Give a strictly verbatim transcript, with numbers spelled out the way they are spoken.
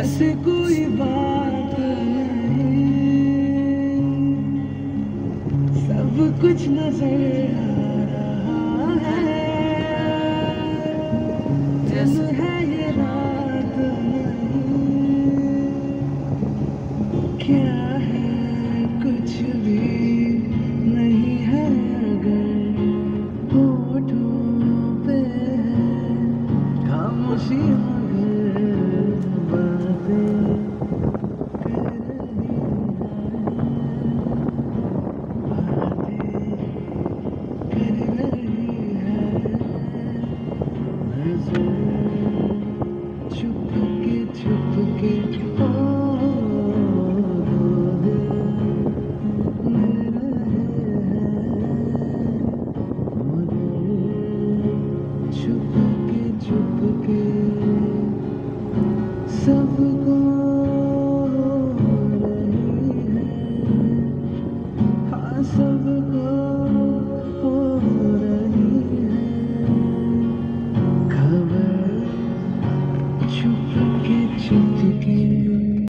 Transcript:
जैसे कोई बात नहीं, सब कुछ नजर आ रहा है। दिन है ये रात नहीं, क्या है कुछ भी नहीं है अगर होठों पे है खामोशी मगर बातें कर रही है, बातें कर रही है नजर छुप के छुप के ओ दो दिल मिल रहे हैं मगर छुप के छुप के सब